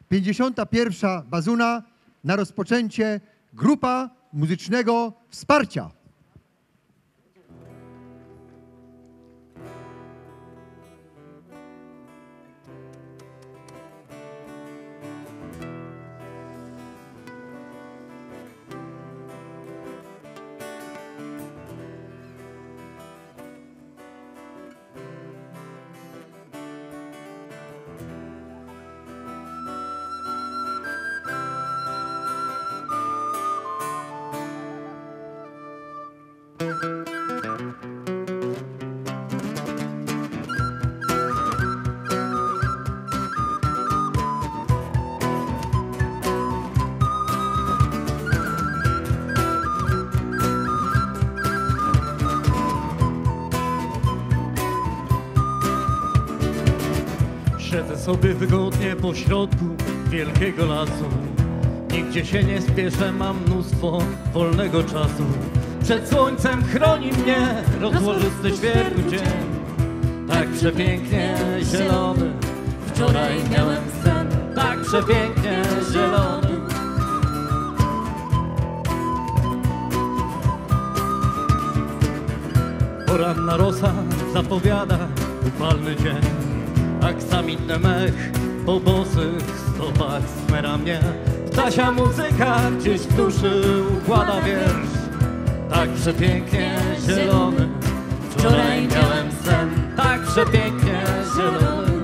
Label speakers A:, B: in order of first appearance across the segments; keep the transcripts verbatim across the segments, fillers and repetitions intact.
A: pięćdziesiąta pierwsza Bazuna na rozpoczęcie grupa muzycznego wsparcia.
B: Siedzę sobie wygodnie po środku wielkiego lasu. Nigdzie się nie spieszę, mam mnóstwo wolnego czasu. Przed słońcem chroni mnie rozłożysty świetny dzień. Tak przepięknie zielony, wczoraj miałem sen. Tak przepięknie zielony. Poranna rosa zapowiada upalny dzień. Aksamitny mech po bosych stopach smera mnie. Ptasia muzyka gdzieś w duszy układa wiersz. Tak przepięknie zielony, wczoraj miałem sen. Tak przepięknie zielony.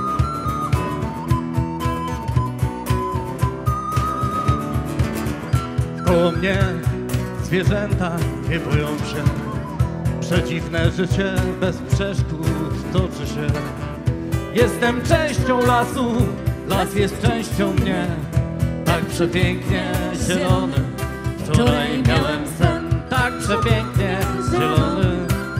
B: Koło mnie zwierzęta nie boją się. Przedziwne życie bez przeszkód toczy się. Jestem częścią lasu, las jest częścią mnie. Tak przepięknie zielony, wczoraj miałem sen. Tak przepięknie zielony.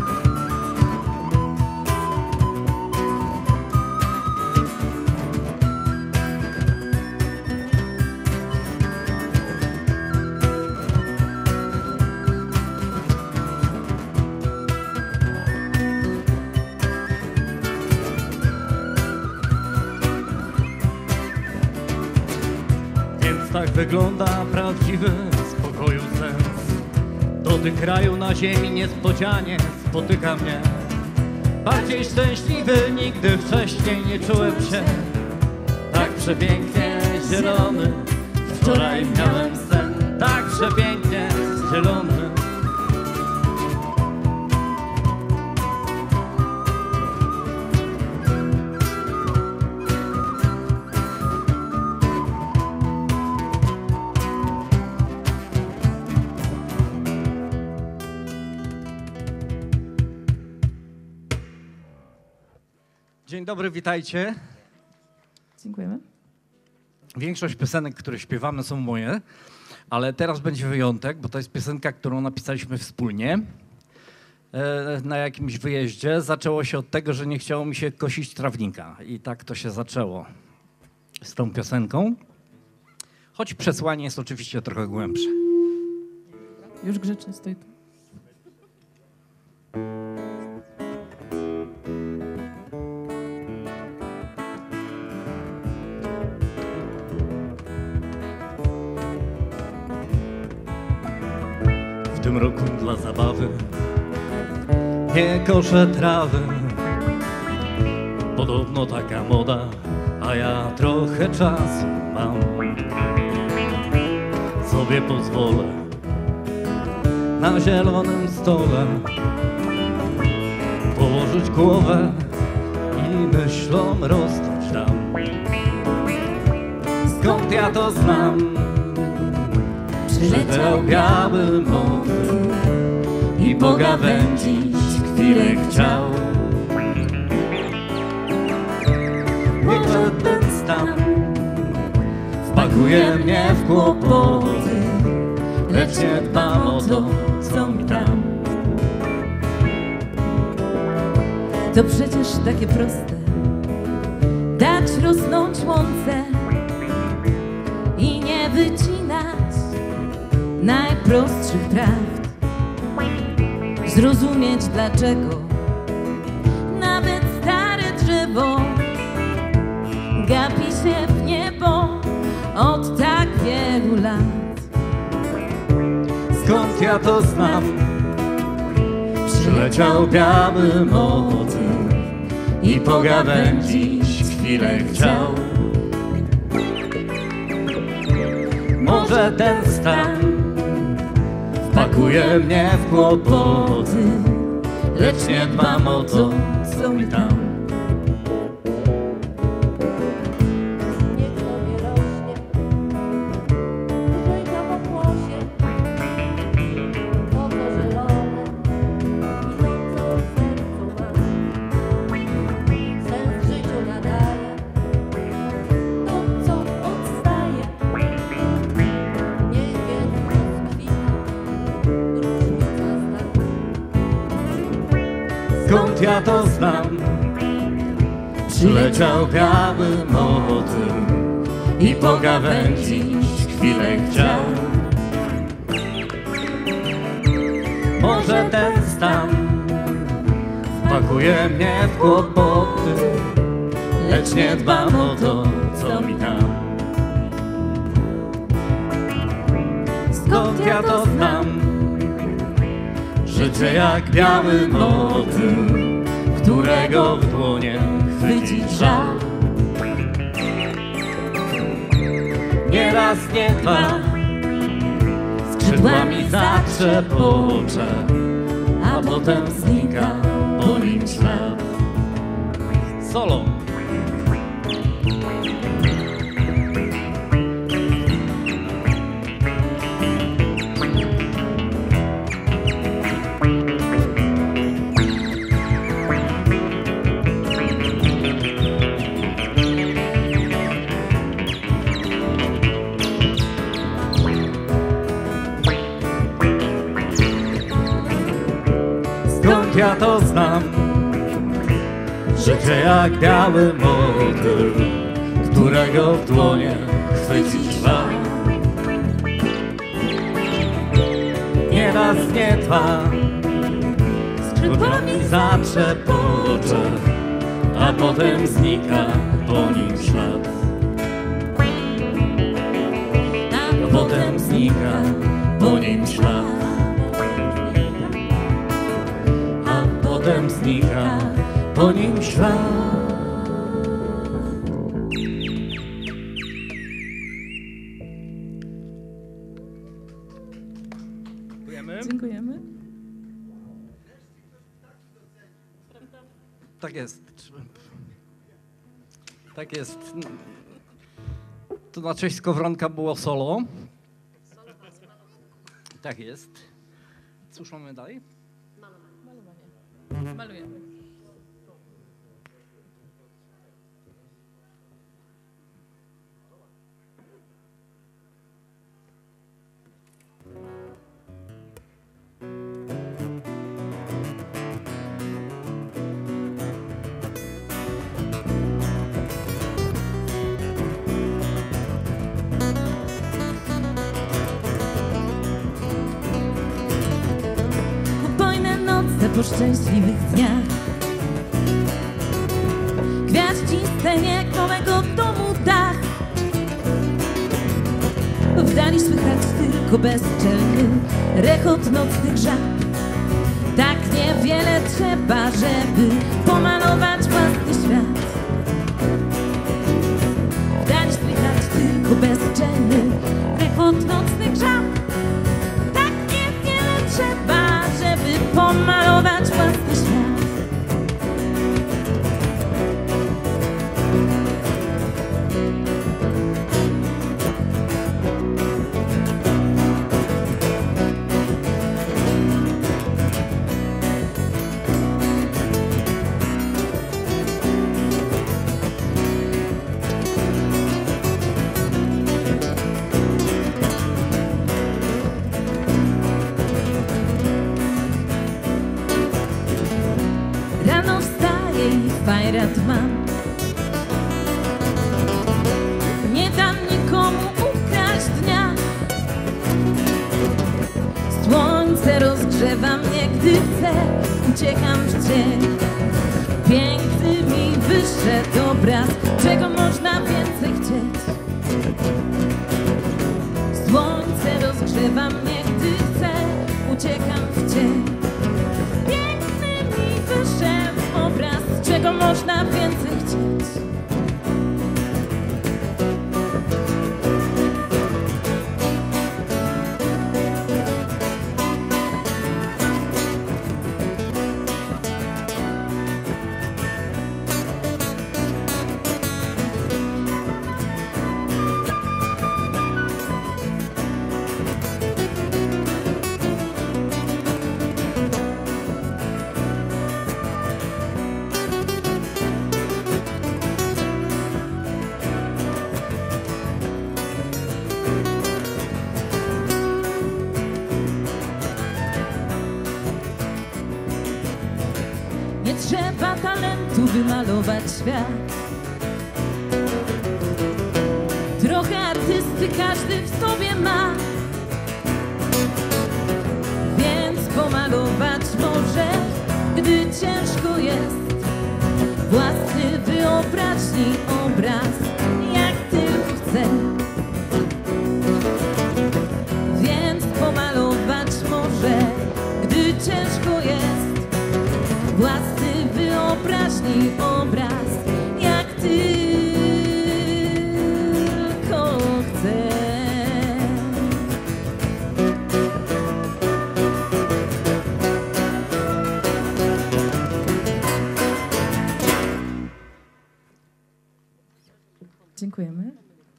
B: Tak wygląda prawdziwy spokoju sens. Dotyk kraju na ziemi niespodzianie spotyka mnie. Bardziej szczęśliwy nigdy wcześniej nie czułem się. Tak przepięknie zielony, wczoraj miałem sen. Tak przepięknie zielony. Dzień dobry, witajcie.
C: Dziękujemy.
B: Większość piosenek, które śpiewamy, są moje, ale teraz będzie wyjątek, bo to jest piosenka, którą napisaliśmy wspólnie na jakimś wyjeździe. Zaczęło się od tego, że nie chciało mi się kosić trawnika i tak to się zaczęło z tą piosenką. Choć przesłanie jest oczywiście trochę głębsze.
C: Już grzecznie stoi tu.
B: W tym roku dla zabawy nie koszę trawy. Podobno taka moda, a ja trochę czasu mam. Sobie pozwolę na zielonym stole położyć głowę i myślom rozstać dam. Skąd ja to znam? Przyleciał biały mokry i pogawędzić chwilę chciał. Niech ten stan wpakuje mnie w kłopoty, lecz nie dbam o to, co mi tam.
C: To przecież takie proste, dać rosnąć łące i nie wycinać najprostszych prawd. Zrozumieć dlaczego nawet stare drzewo gapi się w niebo od tak wielu lat.
B: Skąd ja to znam? Przyleciał biały motyl i pogawędzić chwilę chciał. Może ten stan wpakuje mnie w kłopoty, lecz nie dbam o to, co mi tam.
D: Niech tobie rośnie, wyżej na pokłosie, oko zielone i to, co w sercu mam. Sens w życiu nadaje, to, co odstaje. Niech wiek rozkwita, różnica znak.
B: Skąd ja to znam? Przyleciał biały motyl i pogawędzić chwilę chciał. Może ten stan wpakuje mnie w kłopoty, lecz nie dbam o to, co mi tam. Skąd ja to znam? Życie jak biały motyl, którego w dłonie chwycić żal. Nie raz, nie dwa, skrzydłami zatrzepocze, a potem znika po nim ślad. Solo. Skąd ja to znam? Życie jak biały motyl, którego w dłonie chwycić wal. Nie raz, nie dwa, skrzydłami zatrzepocze, a potem znika po nim ślad. A potem znika po nim ślad. Potem znika po nim ślad. Dziękujemy.
C: Dziękujemy.
B: Tak jest. Tak jest. Tu na cześć Skowronka było solo. Tak jest. Cóż mamy dalej?
C: Malujemy. Upojne noce po szczęśliwych dniach, gwiaździste niekomego domu dach. W dali słychać tylko bezczelny rechot nocnych żab. Tak niewiele trzeba, żeby pomalować własny świat. W dali słychać tylko bezczelny rechot nocnych żab. Tak niewiele trzeba, żeby pomalować własny świat. Fajrat mam. Nie dam nikomu ukraść dnia. Słońce rozgrzewa mnie, gdy chcę. Uciekam w cień. Piękny mi wyszedł obraz, czego można więcej chcieć. Słońce rozgrzewa mnie, gdy chcę, uciekam w cień. Piękny mi wyszedł obraz, czego można więcej chcieć. Nie trzeba talentu, by malować świat. Trochę artysty każdy w sobie ma, więc pomalować może, gdy ciężko jest, własny wyobraźni obraz, jak tylko chce. Więc pomalować może, gdy ciężko jest, własny wyobraźni obraz, jak tylko chcę.
E: Dziękujemy.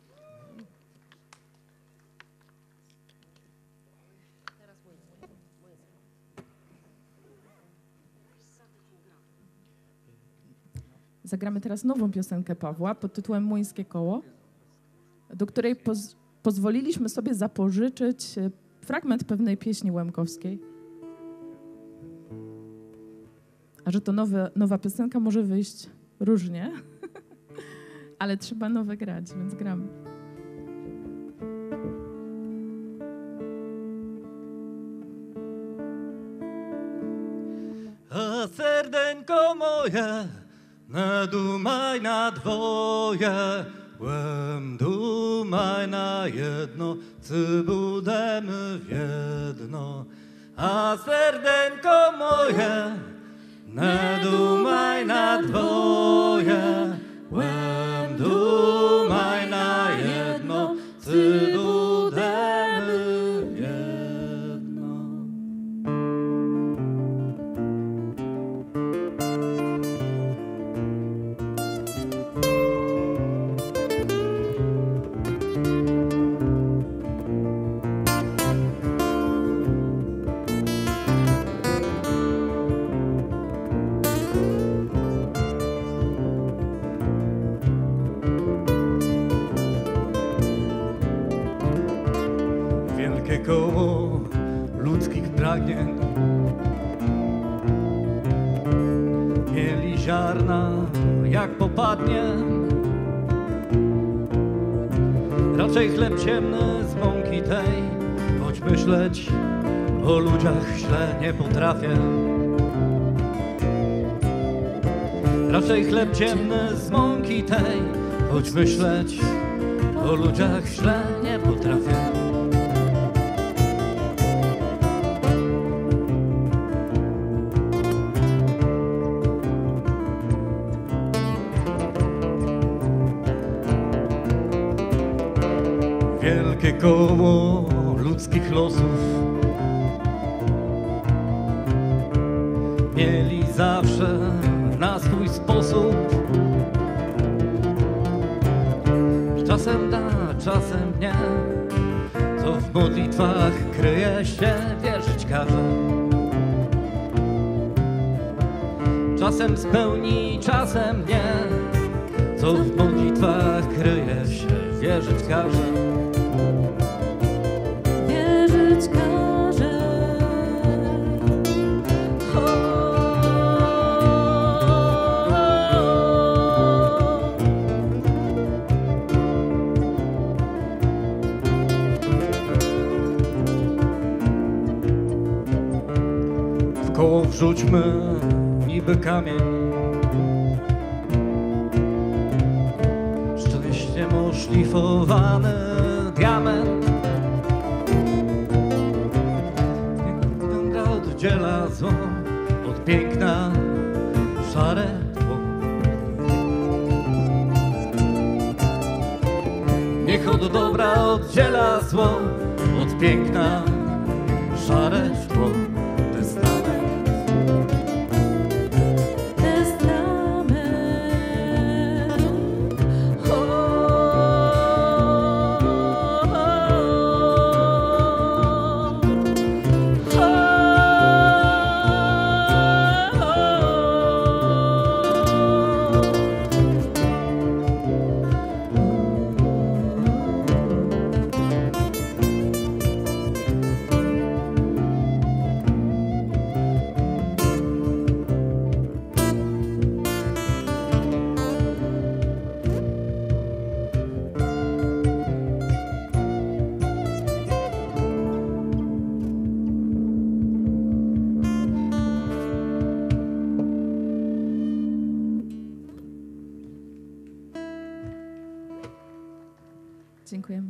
E: Zagramy teraz nową piosenkę Pawła pod tytułem Młyńskie koło, do której poz pozwoliliśmy sobie zapożyczyć fragment pewnej pieśni łemkowskiej. A że to nowe, nowa piosenka może wyjść różnie, ale trzeba nowe grać, więc gramy.
B: A serdenko moje, nie dumaj na dwoje, łem dumaj na jedno, cy budemy w jedno. A serdenko moje, nie dumaj na dwoje, łem dumaj na jedno, cy budemy w jedno. Wielkie koło ludzkich pragnień, mieli ziarna jak popadnie, raczej chleb ciemny z mąki tej, choć myśleć o ludziach źle nie potrafię. Raczej chleb ciemny z mąki tej, choć myśleć o ludziach źle nie potrafię. Wielkie koło ludzkich losów mieli zawsze na swój sposób. Czasem da, czasem nie, co w modlitwach kryje się, wierzyć każe. Czasem spełni, czasem nie, co w modlitwach kryje się, wierzyć każe.
C: Wierzyć każe. O,
B: W koło wrzućmy niby kamień, szczęście może poszlifowany diament. Oddziela zło od piękna, szare tło. Niech od dobra oddziela zło od piękna, szare szkło. Testament.
C: Testament. O, o, o, o.
E: Dziękujemy.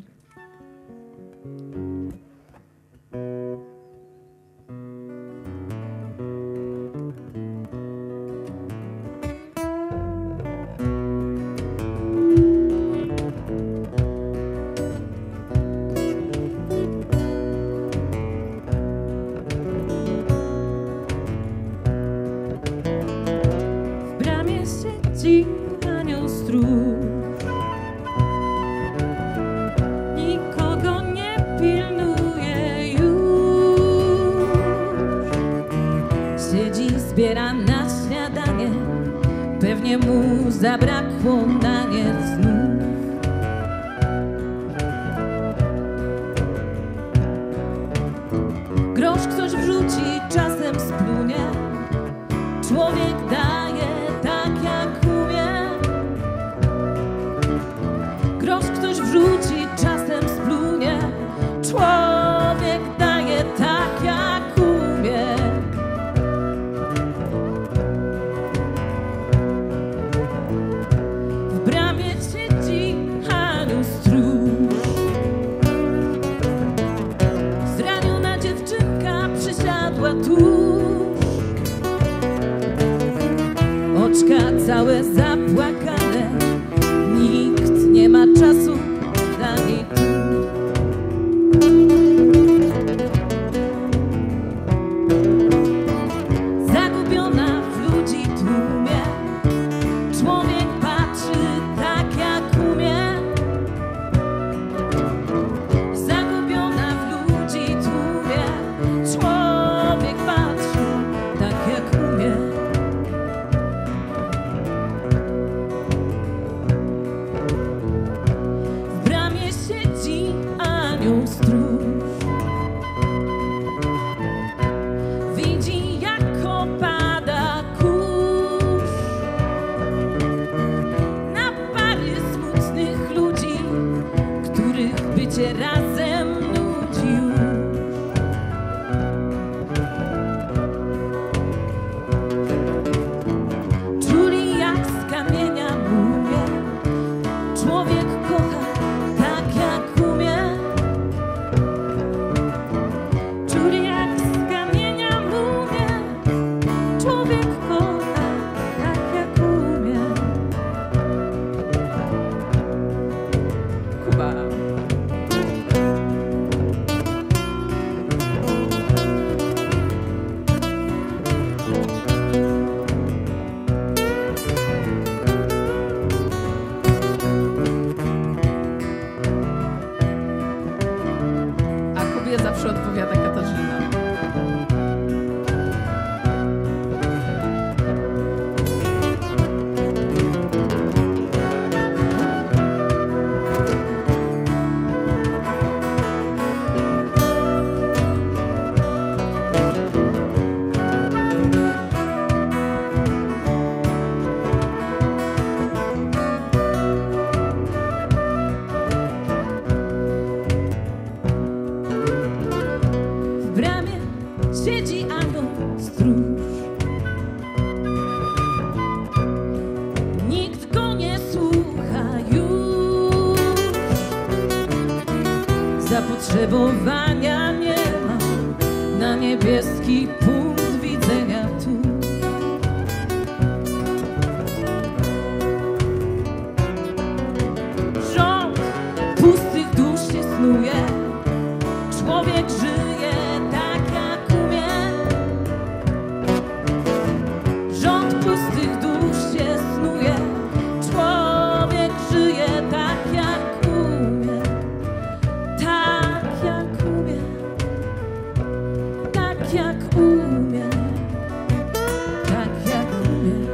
C: W bramie siedzi anioł stróż. Nikogo nie pilnuje już. Siedzi, zbiera na śniadanie. Pewnie mu zabrakło na nie znów. Grosz ktoś wrzuci, czasem splunie. Człowiek daje tak jak umie. Grosz ktoś wrzuci, czasem splunie. Człowiek daje tak jak umie. W bramie siedzi anioł stróż. Zraniona dziewczynka przysiadła tuż. Oczka całe zapłakane, nikt nie ma czasu dla niej tu. Zagubiona w ludzi tłumie, człowiek patrzy tak jak umie. Zagubiona w ludzi tłumie, człowiek patrzy tak jak umie. W bramie siedzi anioł stróż. Widzi, jak opada kurz na pary smutnych ludzi, których bycie razem nudzi już. Czuli, jak z kamienia mówię, człowiek kocha tak jak umie. Czuli, jak z kamienia mówię, człowiek kocha tak jak umie. Kuba.
E: A Kubie zawsze odpowiada Katarzyna.
C: W bramie siedzi anioł stróż. Nikt go nie słucha już. zapotrzebowania nie ma na niebieski punkt widzenia tu. Rząd pustych dusz się snuje, człowiek żyje tak jak umie. Rząd pustych dusz się snuje, człowiek żyje tak jak umie. Tak jak umie, tak jak umie, tak jak umie.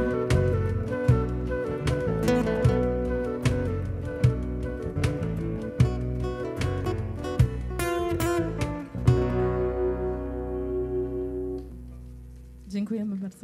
E: Dziękujemy bardzo.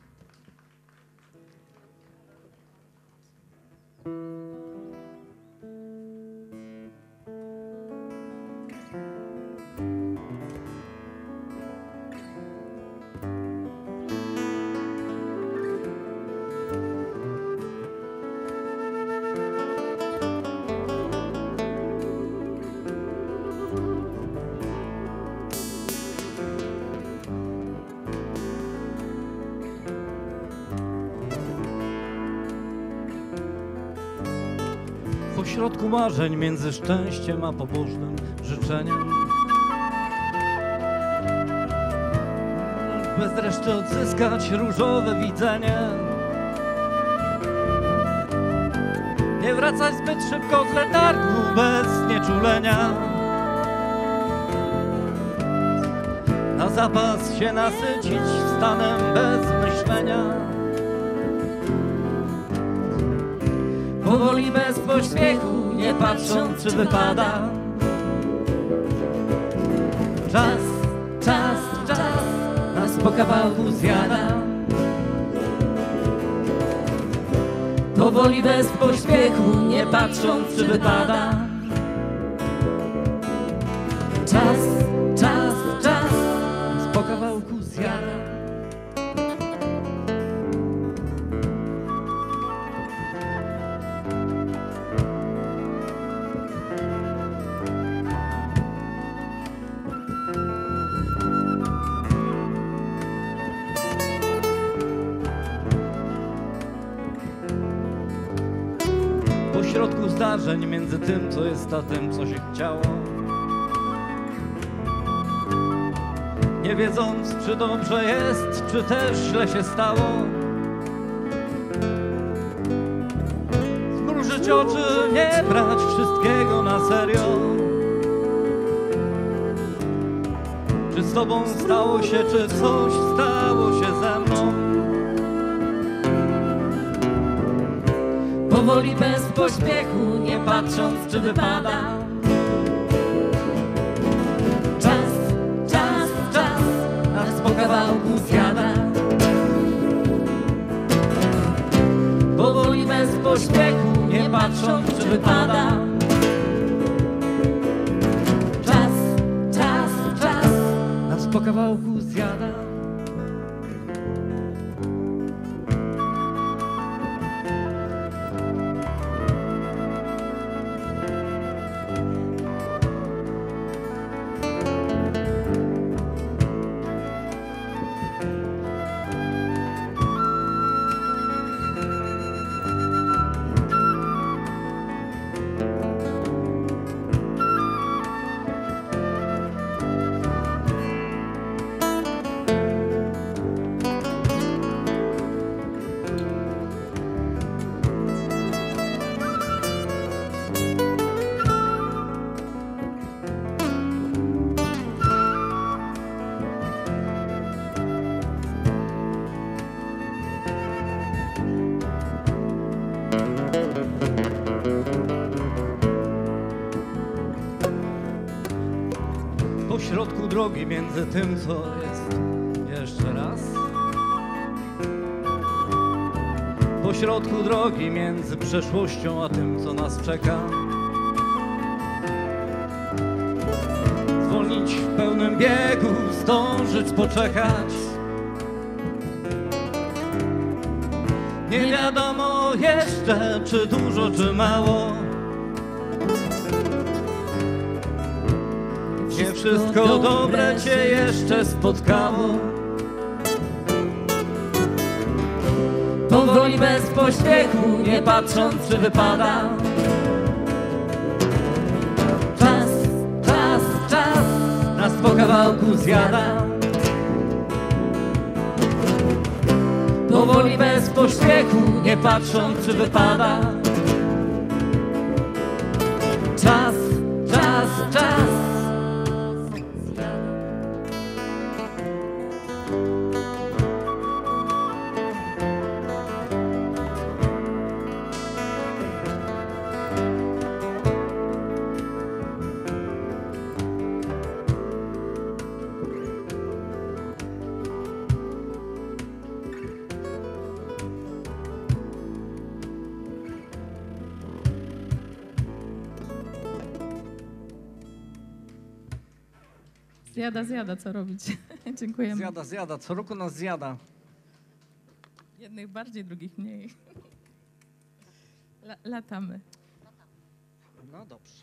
B: Pośrodku marzeń między szczęściem a pobożnym życzeniem, bez reszty odzyskać różowe widzenie, nie wracać zbyt szybko z letargu bez nieczulenia, na zapas się nasycić stanem bez myślenia. Powoli, bez pośpiechu, nie patrząc czy wypada. Czas, czas, czas nas po kawałku zjada. Powoli, bez pośpiechu, nie patrząc czy wypada. Czas, czas, czas nas po kawałku zjada. Pośrodku zdarzeń między tym, co jest, a tym, co się chciało, nie wiedząc, czy dobrze jest, czy też źle się stało, zmrużyć oczy, nie brać wszystkiego na serio. Czy z tobą stało się, czy coś stało się ze mną? Powoli, bez pośpiechu, nie patrząc czy wypada. Czas, czas, czas nas po kawałku zjada. Powoli, bez pośpiechu, nie patrząc czy wypada. Czas, czas, czas nas po kawałku zjada. Pośrodku drogi między tym, co jest, jeszcze raz. Pośrodku drogi między przeszłością a tym, co nas czeka. Zwolnić w pełnym biegu, zdążyć poczekać. Nie wiadomo jeszcze, czy dużo, czy mało. Nie wszystko dobre cię jeszcze spotkało. Powoli bez pośpiechu, nie patrząc czy wypada. Czas, czas, czas nas po kawałku zjada. Powoli bez pośpiechu, nie patrząc czy wypada. Czas, czas, czas.
E: Zjada, zjada, co robić? Dziękujemy.
B: Zjada, zjada, co roku nas zjada.
E: Jednych bardziej, drugich mniej. La, latamy.
B: No dobrze.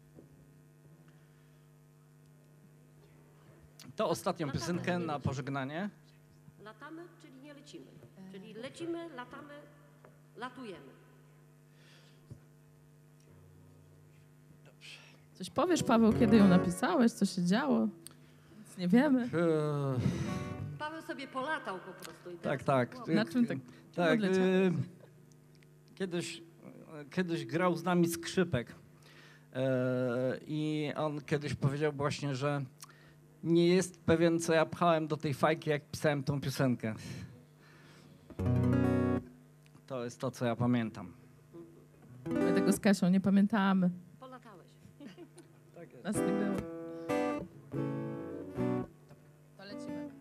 B: To ostatnią piosenkę na pożegnanie.
F: Latamy, czyli nie lecimy. Czyli lecimy, latamy, latujemy.
E: Coś powiesz, Paweł, kiedy ją napisałeś? Co się działo? Nic nie wiemy.
B: Eee,
F: Paweł sobie polatał po prostu. I
B: tak, tak.
E: Na czym tak?
B: Tak,
E: odleciał?
B: y, kiedyś, kiedyś grał z nami skrzypek y, i on kiedyś powiedział właśnie, że nie jest pewien, co ja pchałem do tej fajki, jak pisałem tą piosenkę. To jest to, co ja pamiętam.
E: My tego z Kasią nie pamiętamy.
F: Polatałeś.
E: Nas nie było. To lecimy.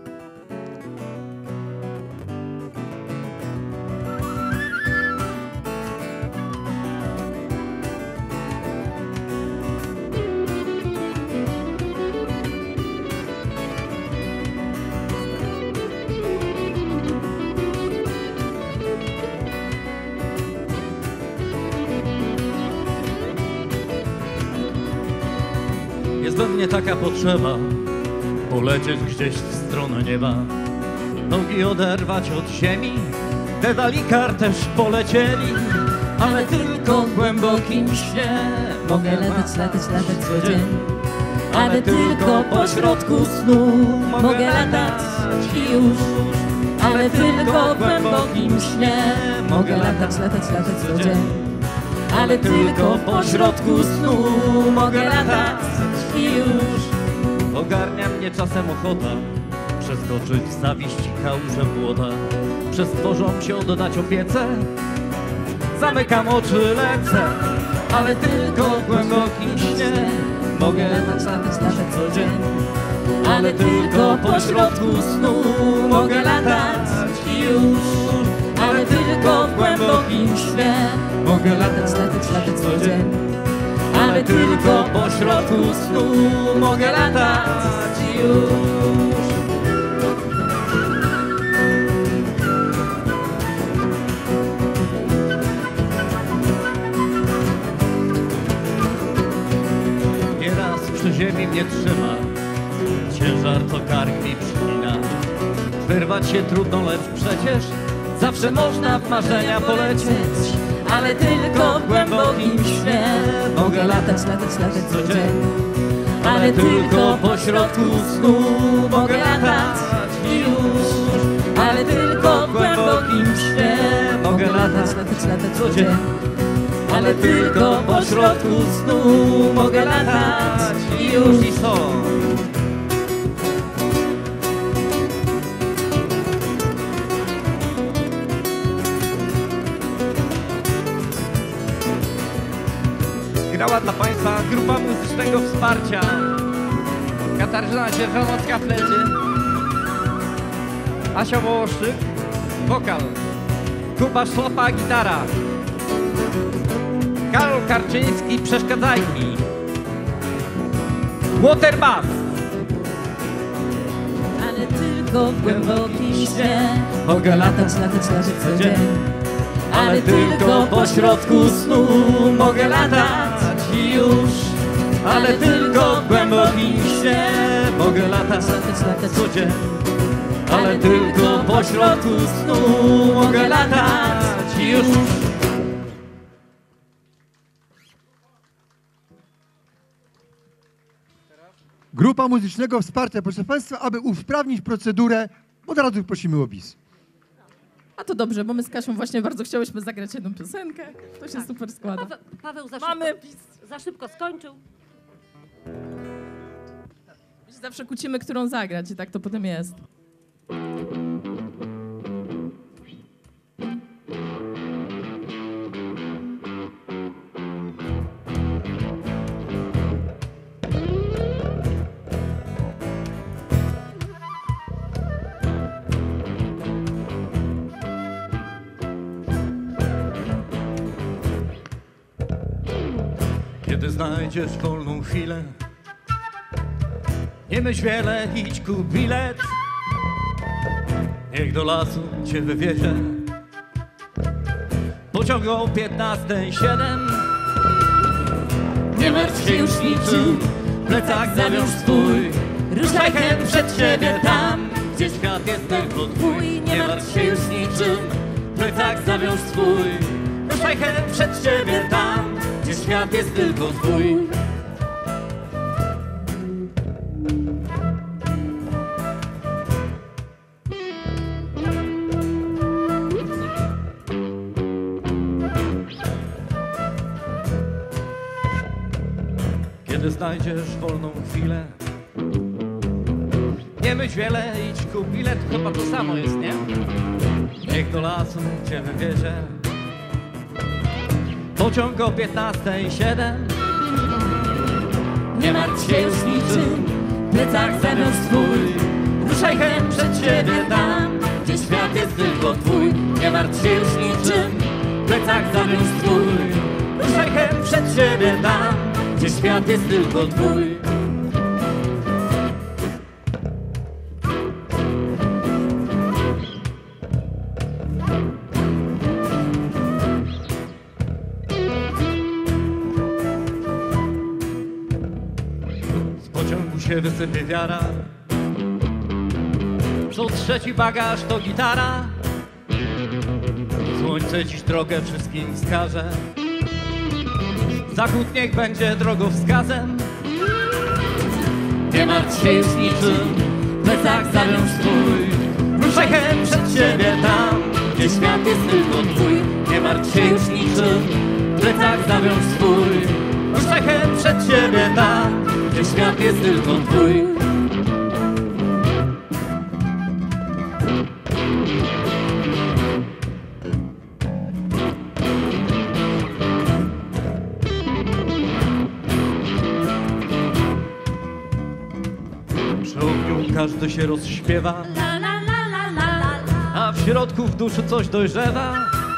B: Jest we mnie taka potrzeba, polecieć gdzieś w stronę nieba, nogi oderwać od ziemi, Dedalikar też polecieli, ale tylko w głębokim śnie.
C: Mogę latać, latać, latać co dzień,
B: ale tylko pośrodku snu mogę latać i już,
C: ale tylko w głębokim śnie. Mogę latać, latać, latać co dzień,
B: ale tylko pośrodku snu mogę latać i już. Ogarnia mnie czasem ochota przeskoczyć w zawiści kałużę błota. Przez tworzą się oddać opiece, zamykam oczy, lecę, ale tylko w głębokim śnie. Mogę
C: latać, latać, latać co dzień,
B: ale tylko pośrodku snu mogę latać i już.
C: ale tylko w głębokim śnie. Mogę latać, latać, latać co dzień,
B: ale tylko pośrodku snu mogę latać i już. Nieraz przy ziemi mnie trzyma ciężar, co kark mi przypina. Wyrwać się trudno, lecz przecież zawsze można w marzenia polecieć,
C: ale tylko w głębokim śnie. Mogę latać, latać, latać co dzień,
B: ale tylko pośrodku snu mogę latać i już.
C: ale tylko w głębokim śnie.
B: Mogę latać,
C: latać, latać co dzień,
B: ale tylko pośrodku snu mogę latać i już. I co? Grała dla Państwa grupa muzycznego wsparcia. Katarzyna Sierżanowska-Fledzie, Asia Wołoszczyk, wokal, Kuba Szlopa, gitara, Karol Karczyński, przeszkadzajki, Water Bass.
C: ale tylko w głębokim śnie. Mogę latać, latać, latać co dzień,
B: ale tylko pośrodku snu mogę latać i już. ale tylko głębokim śnie mogę latać co dzień, ale tylko pośrodku snu mogę latać już.
A: Grupa muzycznego wsparcia. Proszę Państwa, aby usprawnić procedurę, od razu prosimy o bis.
E: A to dobrze, bo my z Kasią właśnie bardzo chciałyśmy zagrać jedną piosenkę. To się super składa.
F: Paweł, Paweł za,
E: Mamy
F: szybko, za szybko skończył.
E: My się zawsze kłócimy, którą zagrać i tak to potem jest.
B: Kiedy znajdziesz wolną chwilę, nie myśl wiele, idź kup bilet. Niech do lasu cię wywiezie pociąg o piętnastej siedem. Nie martw się już niczym, plecak zawiąż swój, ruszaj chęt przed siebie tam, gdzie świat jest tylko twój. Nie martw się już niczym, plecak zawiąż swój, ruszaj chęt przed siebie tam, gdzie świat jest tylko twój. Kiedy znajdziesz wolną chwilę, nie myśl wiele, idź kup bilet, chyba to samo jest, nie? Niech do lasu cię wywiezie pociąg o piętnastej siedem. Nie martw się już niczym, plecak zawiąż swój, ruszaj chęt przed siebie tam, gdzie świat jest tylko twój. Nie martw się już niczym, plecak zawiąż swój, ruszaj chęt przed siebie tam, gdzie świat jest tylko twój. Z pociągu się wysypie wiara, co trzeci bagaż to gitara. Słońce dziś drogę wszystkim wskaże, zachód niech będzie drogowskazem. Nie martw się już niczym, plecak zawiąż swój, ruszaj chęt przed siebie tam, gdzie świat jest tylko twój. Nie martw się już niczym, plecak zawiąż swój, ruszaj chęt przed siebie tam, gdzie świat jest tylko twój. Przy ogniu każdy się rozśpiewa,
F: La, la, la, la, la, la.
B: a w środku w duszy coś dojrzewa.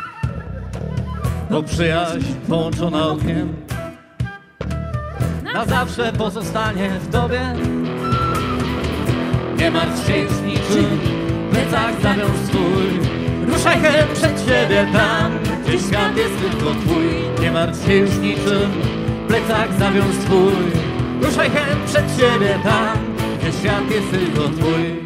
B: Bo przyjaźń połączona ogniem na zawsze pozostanie w tobie. Nie martw się już niczym, plecak zawiąż swój, ruszaj chęt przed siebie tam, gdzie świat jest tylko twój. Nie martw się już niczym, plecak zawiąż swój, ruszaj chęt przed siebie tam, gdzie świat jest tylko twój.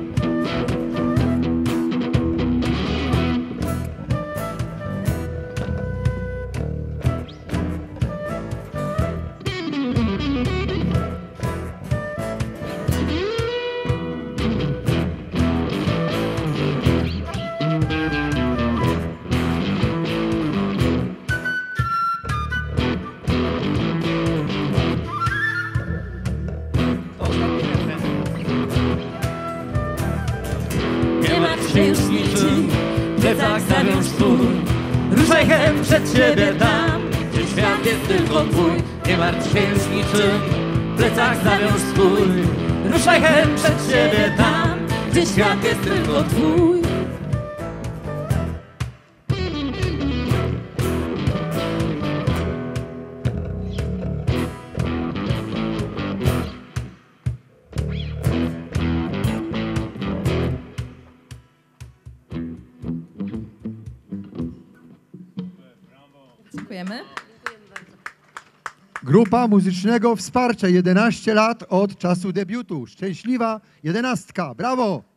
B: Nie martw się już niczym, plecak zawiąż swój, ruszaj chęt przed siebie tam, gdzie świat jest tylko twój. Nie martw się już niczym, plecak zawiąż swój, ruszaj chęt przed siebie tam, gdzie świat jest tylko twój.
E: Dziękujemy.
F: Dziękujemy bardzo.
A: Grupa Muzycznego Wsparcia jedenaście lat od czasu debiutu. Szczęśliwa jedenastka. Brawo!